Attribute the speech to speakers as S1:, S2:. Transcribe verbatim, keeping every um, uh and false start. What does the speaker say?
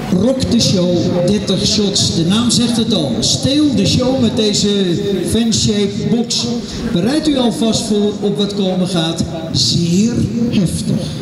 S1: Rock the Show dertig shots. De naam zegt het al. Steel de show met deze fan-shaped box. Bereidt u alvast voor op wat komen gaat. Zeer heftig.